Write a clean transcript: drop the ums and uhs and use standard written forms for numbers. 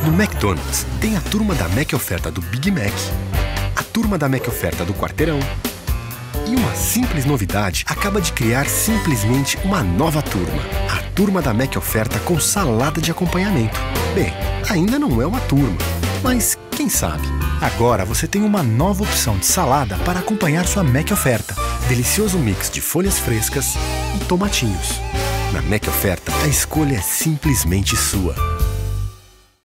No McDonald's, tem a turma da Mac Oferta do Big Mac, a turma da Mac Oferta do Quarteirão. E uma simples novidade acaba de criar simplesmente uma nova turma. A turma da Mac Oferta com salada de acompanhamento. Bem, ainda não é uma turma, mas quem sabe? Agora você tem uma nova opção de salada para acompanhar sua Mac Oferta. Delicioso mix de folhas frescas e tomatinhos. Na Mac Oferta, a escolha é simplesmente sua.